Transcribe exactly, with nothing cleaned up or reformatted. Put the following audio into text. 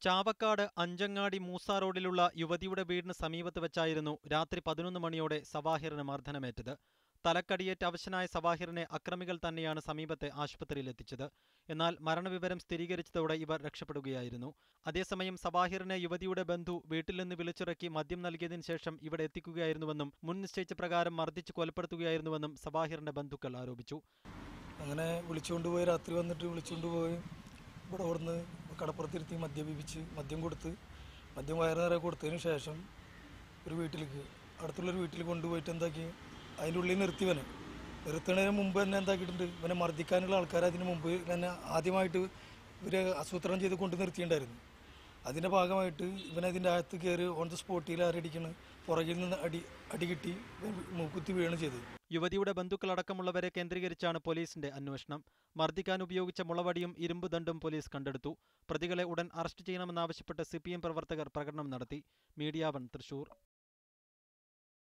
ചാവക്കാട് അഞ്ചങ്ങാടി മൂസ റോഡിലുള്ള യുവതിയുടെ വീടിന് സമീപത്ത് വെച്ചായിരുന്നു രാത്രി പതിനൊന്ന് മണിയോടെ സവാഹിറിന് മർദ്ദനമേറ്റത്. തലക്കടിയേറ്റ് അവശനായ സവാഹിറിനെ അക്രമികൾ തന്നെയാണ് സമീപത്തെ ആശുപത്രിയിലെത്തിച്ചത്. എന്നാൽ മരണവിവരം സ്ഥിരീകരിച്ചതോടെ ഇവർ രക്ഷപ്പെടുകയായിരുന്നു. അതേസമയം സവാഹിറിനെ യുവതിയുടെ ബന്ധു വീട്ടിൽ നിന്ന് വിളിച്ചിറക്കി മദ്യം നൽകിയതിനു ശേഷം ഇവിടെ എത്തിക്കുകയായിരുന്നുവെന്നും മുൻ നിശ്ചയിച്ച പ്രകാരം മർദ്ദിച്ച് കൊലപ്പെടുത്തുകയായിരുന്നുവെന്നും സവാഹിറിന്റെ ബന്ധുക്കൾ ആരോപിച്ചു. അങ്ങനെ വിളിച്ചുകൊണ്ടുപോയി രാത്രി വന്നിട്ട് വിളിച്ചുകൊണ്ടുപോയി ഇവിടെ ഓടുന്ന് കടപ്പുറത്തിരുത്തി മദ്യപിപ്പിച്ച് മദ്യം കൊടുത്ത് മദ്യം വയറ് നിറയെ കൊടുത്തതിന് ശേഷം ഒരു വീട്ടിലേക്ക് അടുത്തുള്ളൊരു വീട്ടിൽ കൊണ്ടുപോയിട്ട് എന്താക്കി അതിൻ്റെ ഉള്ളിൽ നിർത്തിവനെ നിർത്തുന്നതിന് മുമ്പ് തന്നെ എന്താക്കിയിട്ടുണ്ട് ഇവനെ മർദ്ദിക്കാനുള്ള ആൾക്കാർ അതിന് മുമ്പ് തന്നെ ആദ്യമായിട്ട് ഇവരെ ആസൂത്രണം ചെയ്ത് കൊണ്ട് നിർത്തിയിട്ടുണ്ടായിരുന്നു. അതിൻ്റെ ഭാഗമായിട്ട് ഇവനതിൻ്റെ അകത്ത് കയറി ഓൺ ദ സ്പോട്ടിൽ ആരടിക്കണം പുറകിൽ നിന്ന് അടി അടി കിട്ടി മൂക്കുത്തി വീണ് ചെയ്തത്. യുവതിയുടെ ബന്ധുക്കളടക്കമുള്ളവരെ കേന്ദ്രീകരിച്ചാണ് പോലീസിന്റെ അന്വേഷണം. മർദ്ദിക്കാൻ ഉപയോഗിച്ച മുളവടിയും ഇരുമ്പ് ദണ്ടും പോലീസ് കണ്ടെടുത്തു. പ്രതികളെ ഉടൻ അറസ്റ്റ് ചെയ്യണമെന്നാവശ്യപ്പെട്ട് സി പി എം പ്രവർത്തകർ പ്രകടനം നടത്തി. Media one Thrissur.